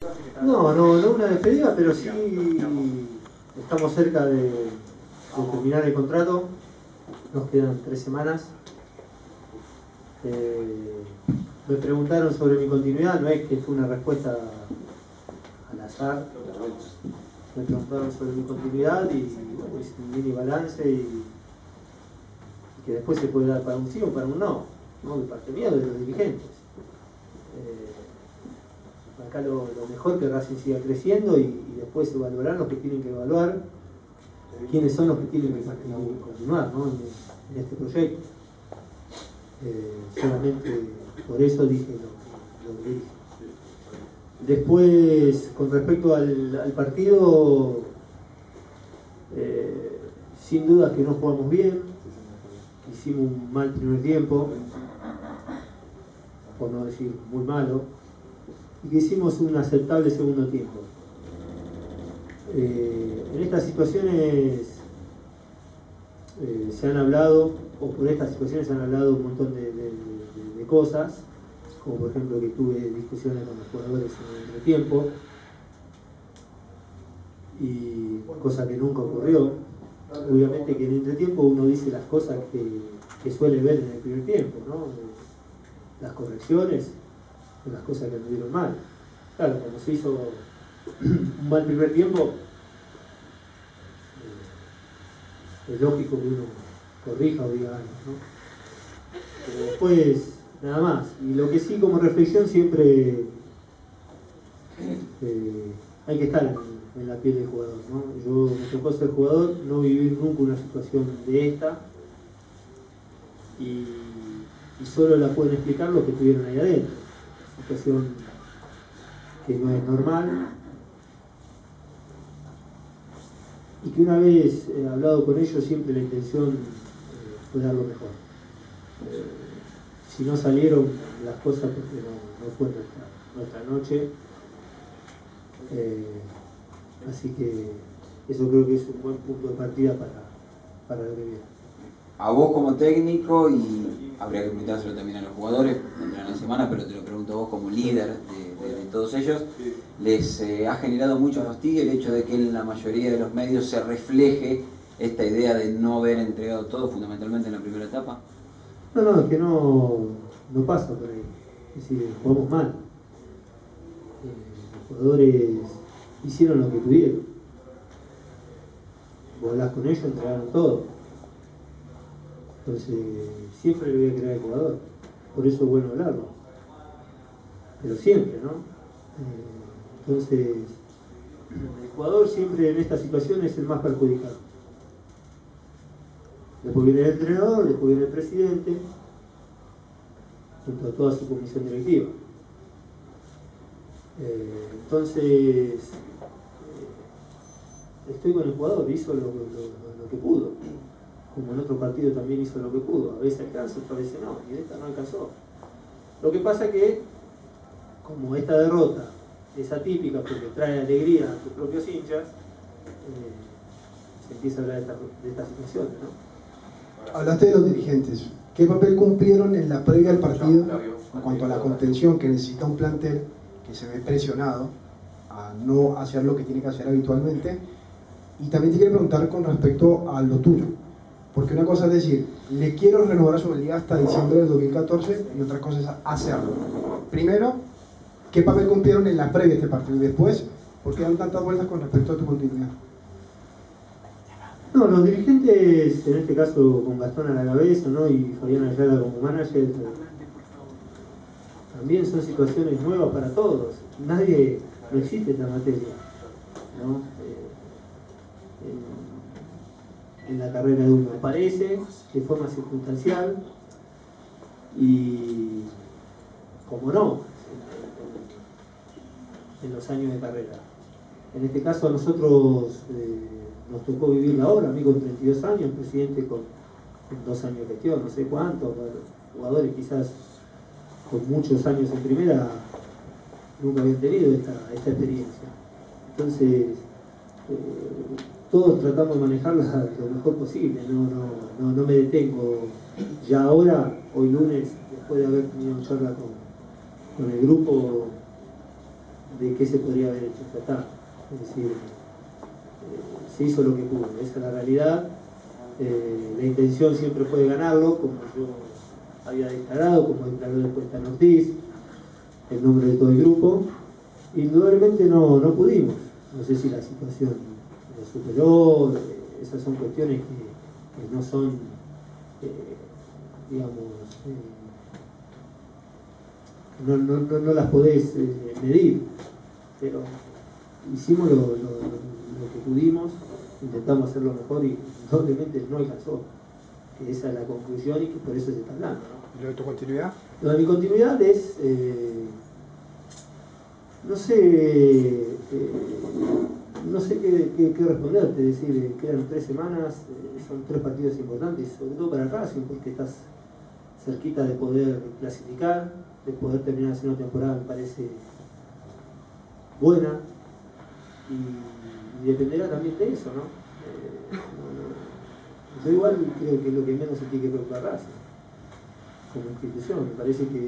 No una despedida, pero sí estamos cerca de terminar el contrato. Nos quedan 3 semanas. Me preguntaron sobre mi continuidad, no es que fue una respuesta al azar. Me preguntaron sobre mi continuidad y bueno, hice un mini balance y que después se puede dar para un sí o para un no, no de parte mía o de los dirigentes. Acá lo mejor que Racing siga creciendo y después se evaluarán los que tienen que evaluar, quiénes son los que tienen que continuar, ¿no? en este proyecto. Solamente por eso dije lo que dije. Después, con respecto al partido, sin duda que no jugamos bien, hicimos un mal primer tiempo, por no decir muy malo, y que hicimos un aceptable segundo tiempo. En estas situaciones se han hablado, o por estas situaciones se han hablado un montón de cosas, como por ejemplo que tuve discusiones con los jugadores en el entretiempo, y cosa que nunca ocurrió. Obviamente que en el entretiempo uno dice las cosas que suele ver en el primer tiempo, ¿no? Las correcciones, las cosas que anduvieron mal. Claro, cuando se hizo un mal primer tiempo, es lógico que uno corrija o diga algo, ¿no? Pero después, nada más. Y lo que sí, como reflexión, siempre hay que estar en la piel del jugador, ¿no? Yo me tocó ser jugador, no vivir nunca una situación de esta, y solo la pueden explicar los que estuvieron ahí adentro. Situación que no es normal, y que una vez hablado con ellos, siempre la intención fue dar lo mejor. Si no salieron las cosas porque no fue nuestra noche, así que eso creo que es un buen punto de partida para lo que viene. A vos como técnico, y habría que preguntárselo también a los jugadores durante la semana, pero te lo pregunto a vos como líder de todos ellos, ¿les ha generado mucho fastidio el hecho de que en la mayoría de los medios se refleje esta idea de no haber entregado todo, fundamentalmente en la primera etapa? No, es que no pasa por ahí. Es decir, jugamos mal. Los jugadores hicieron lo que pudieron. Vos hablás con ellos, entregaron todo. Entonces, siempre le voy a creer al jugador. Por eso es bueno hablarlo. Pero siempre, ¿no? Entonces, el jugador siempre en esta situación es el más perjudicado. Después viene el entrenador, después viene el presidente, junto a toda su comisión directiva. Entonces, estoy con el jugador, hizo lo que pudo. Como en otro partido también hizo lo que pudo. A veces alcanza, otras veces no, y en esta no alcanzó. Lo que pasa que, como esta derrota es atípica porque trae alegría a tus propios hinchas, se empieza a hablar de estas situaciones, ¿no? Hablaste de los dirigentes. ¿Qué papel cumplieron en la previa al partido en cuanto a la contención que necesita un plantel que se ve presionado a no hacer lo que tiene que hacer habitualmente? Y también te quiero preguntar con respecto a lo tuyo, porque una cosa es decir, le quiero renovar a Sobeldía hasta diciembre del 2014, y otra cosa es hacerlo. Primero, ¿qué papel cumplieron en la previa de este partido? Y después, ¿por qué dan tantas vueltas con respecto a tu continuidad? No, los dirigentes, en este caso con Gastón a la cabeza, ¿no? Y Fabián Ayala como manager, también son situaciones nuevas para todos. No existe esta materia, ¿no? En la carrera de uno aparece de forma circunstancial, y como no, en los años de carrera. En este caso a nosotros nos tocó vivirla ahora, a mí con 32 años, presidente con 2 años de gestión, no sé cuánto, jugadores quizás con muchos años en primera nunca habían tenido esta experiencia. Entonces, todos tratamos de manejarla lo mejor posible, no me detengo. Ya ahora, hoy lunes, después de haber tenido charla con el grupo de qué se podría haber hecho. Ya está. Es decir, se hizo lo que pudo, esa es la realidad. La intención siempre fue ganarlo, como yo había declarado, como declaró después Tano Ortiz, el nombre de todo el grupo. Indudablemente no pudimos. No sé si la situación lo superó, esas son cuestiones que no son, digamos, no las podés medir, pero hicimos lo que pudimos, intentamos hacerlo mejor y indudablemente no alcanzó. Que esa es la conclusión y que por eso se está hablando, ¿no? ¿Lo de tu continuidad? Lo de mi continuidad es, no sé, no sé qué responderte, es decir, quedan 3 semanas, son 3 partidos importantes, sobre todo para Racing, porque estás cerquita de poder clasificar, de poder terminar haciendo una temporada, me parece buena, y dependerá también de eso, ¿no? Yo igual creo que lo que menos se tiene que preocupar Racing como institución. Me parece que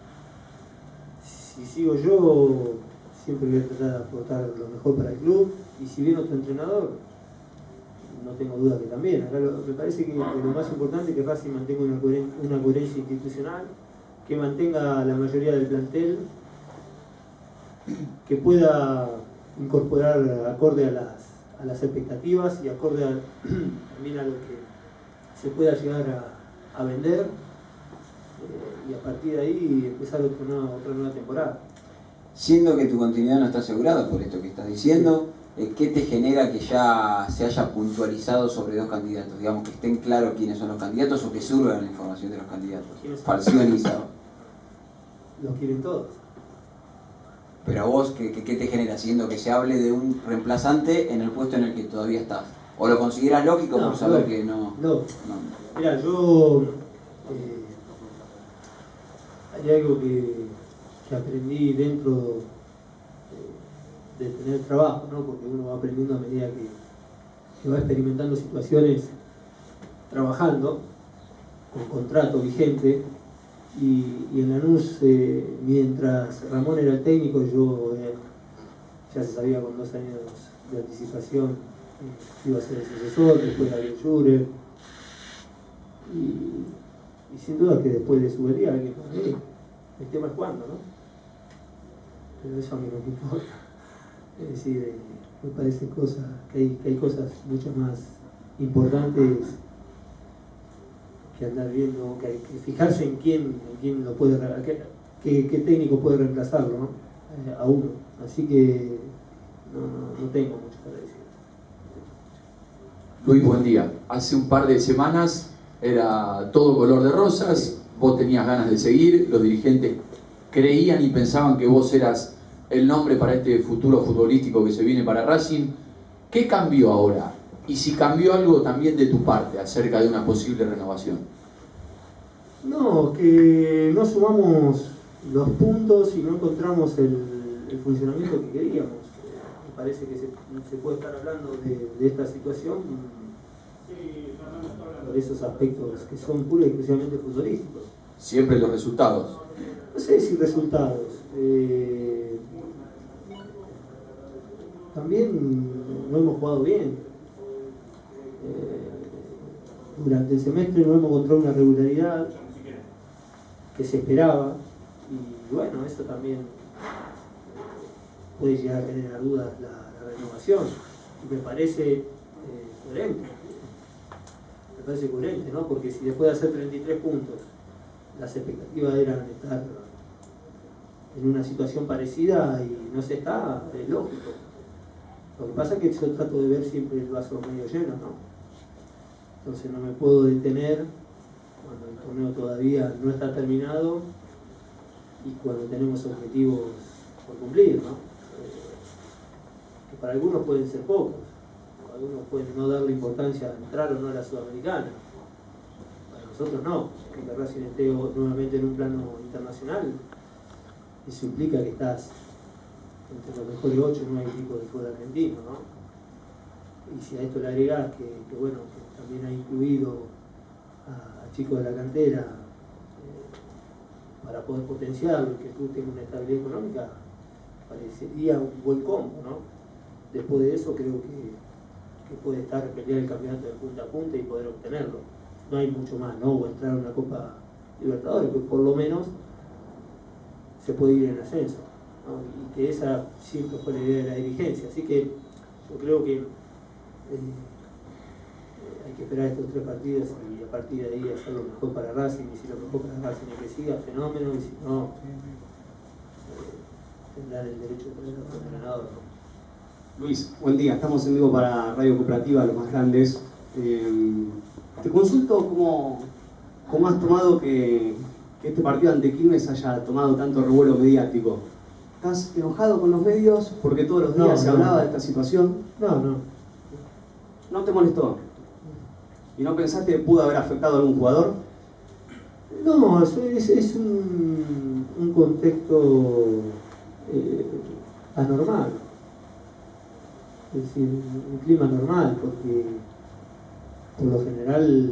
si sigo yo, siempre voy a tratar de aportar lo mejor para el club, y si viene otro entrenador, no tengo duda que también. Acá me parece que lo más importante es que Racing mantenga una coherencia institucional, que mantenga la mayoría del plantel, que pueda incorporar acorde a las expectativas y acorde también a lo que se pueda llegar a vender, y a partir de ahí empezar otra nueva temporada. Siendo que tu continuidad no está asegurada por esto que estás diciendo, ¿qué te genera que ya se haya puntualizado sobre 2 candidatos? Digamos, que estén claros quiénes son los candidatos o que surja la información de los candidatos. Falcioni y Sao. Los quieren todos. Pero a vos, ¿qué te genera? Siendo que se hable de un reemplazante en el puesto en el que todavía estás. ¿O lo consideras lógico por saber que no? No. Mira, yo hay algo que aprendí dentro de tener trabajo, ¿no? Porque uno va aprendiendo a medida que va experimentando situaciones trabajando, con contrato vigente, y en Lanús, mientras Ramón era el técnico, yo ya se sabía con 2 años de anticipación que iba a ser el sucesor, después Gabriel Schurer, y sin duda que después de su venida alguien va a venir. El tema es cuándo, ¿no? Pero eso a mí no me importa. Es decir, me parece que hay cosas mucho más importantes que andar viendo, que hay que fijarse en quién lo puede, qué técnico puede reemplazarlo, ¿no? A uno. Así que no tengo mucho para decir. Luis, buen día. Hace un par de semanas era todo color de rosas, vos tenías ganas de seguir, los dirigentes creían y pensaban que vos eras el nombre para este futuro futbolístico que se viene para Racing. ¿Qué cambió ahora? Y si cambió algo también de tu parte acerca de una posible renovación. No, que no sumamos los puntos y no encontramos el funcionamiento que queríamos. Me parece que se puede estar hablando de esta situación por esos aspectos que son pura y exclusivamente futbolísticos. Siempre los resultados. No sé si resultados. También no hemos jugado bien. Durante el semestre no hemos encontrado una regularidad que se esperaba, y bueno, eso también puede llegar a generar dudas la renovación, y me parece coherente. Me parece coherente, ¿no? Porque si después de hacer 33 puntos las expectativas eran estar en una situación parecida y no se está, es lógico. Lo que pasa es que yo trato de ver siempre el vaso medio lleno, ¿no? Entonces no me puedo detener cuando el torneo todavía no está terminado y cuando tenemos objetivos por cumplir, ¿no? Que para algunos pueden ser pocos, algunos pueden no darle importancia a entrar o no a la Sudamericana. Para nosotros no, que Racing esté nuevamente en un plano internacional, eso implica que estás entre los mejores 8 o 9 equipos del fútbol argentino, ¿no? Y si a esto le agregás que bueno, que también ha incluido a chicos de la cantera para poder potenciarlo y que tú tengas una estabilidad económica, parecería un buen combo, ¿no? Después de eso creo que puede estar pelear el campeonato de punta a punta y poder obtenerlo. No hay mucho más, ¿no? O entrar en una Copa Libertadores, pero por lo menos se puede ir en ascenso, ¿no? Y que esa siempre fue la idea de la dirigencia. Así que yo creo que hay que esperar estos 3 partidos y a partir de ahí hacer lo mejor para Racing, y si lo mejor para Racing es que siga, fenómeno, y si no, tendrán el derecho de tener otro entrenador, ¿no? Luis, buen día, estamos en vivo para Radio Cooperativa, Los Más Grandes. Te consulto cómo has tomado que este partido ante Quilmes haya tomado tanto revuelo mediático. ¿Estás enojado con los medios porque todos los días se hablaba de esta situación? No. ¿No te molestó? ¿Y no pensaste que pudo haber afectado a algún jugador? No, eso es un contexto anormal. Es decir, un clima normal, porque por lo general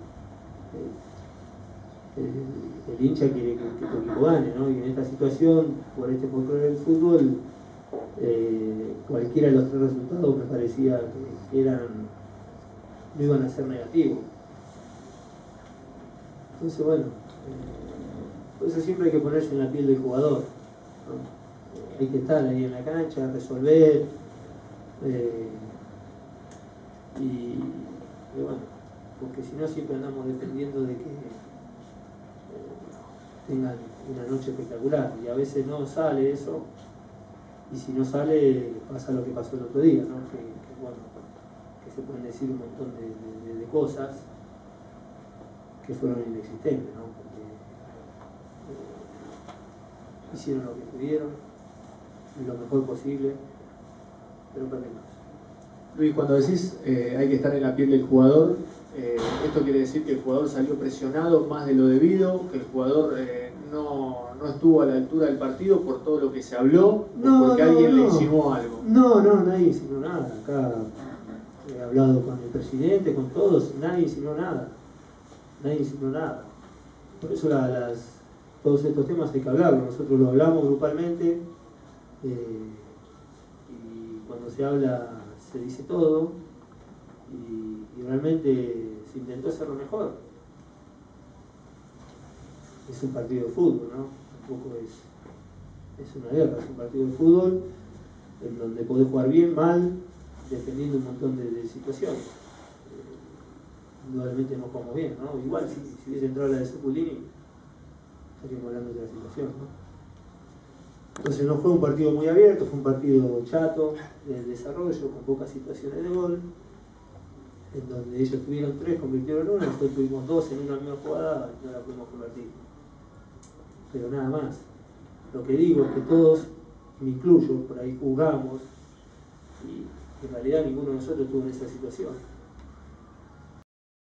el hincha quiere que tu equipo gane, ¿no? Y en esta situación, por este folclore del fútbol, cualquiera de los 3 resultados me parecía que no iban a ser negativos. Entonces, bueno, por eso siempre hay que ponerse en la piel del jugador, ¿no? Hay que estar ahí en la cancha, resolver, y bueno, porque si no siempre andamos dependiendo de que tengan una noche espectacular, y a veces no sale eso, y si no sale pasa lo que pasó el otro día, ¿no? Bueno, que se pueden decir un montón de cosas que fueron inexistentes, ¿no? Porque hicieron lo que pudieron, lo mejor posible, pero perdimos. Luis, cuando decís hay que estar en la piel del jugador, esto quiere decir que el jugador salió presionado más de lo debido, que el jugador no estuvo a la altura del partido por todo lo que se habló, porque alguien le insinuó algo. No, nadie insinuó nada. Acá he hablado con el presidente, con todos, nadie insinuó nada. Por eso todos estos temas hay que hablarlos. Nosotros lo hablamos grupalmente, y cuando se habla se dice todo, y realmente se intentó hacerlo mejor. Es un partido de fútbol, ¿no? Tampoco es una guerra, es un partido de fútbol en donde podés jugar bien, mal, dependiendo un montón de situaciones. Indudablemente no jugamos bien, ¿no? Igual si hubiese entrado la de Zuculini, estaríamos hablando de la situación, ¿no? Entonces no fue un partido muy abierto, fue un partido chato de desarrollo, con pocas situaciones de gol, en donde ellos tuvieron 3, convirtieron 1, nosotros tuvimos 2 en una misma jugada y no la pudimos convertir. Pero nada más. Lo que digo es que todos, me incluyo, por ahí jugamos, y en realidad ninguno de nosotros estuvo en esa situación.